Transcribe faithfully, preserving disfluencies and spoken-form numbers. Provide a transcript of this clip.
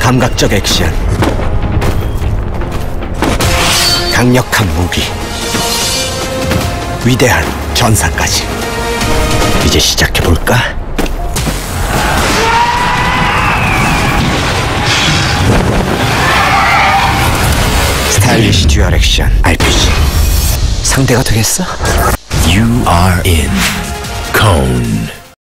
감각적 액션, 강력한 무기, 위대한 전사까지. 이제 시작해볼까? 스타일리시 듀얼 액션 알피지. 상대가 되겠어? You are in Cone.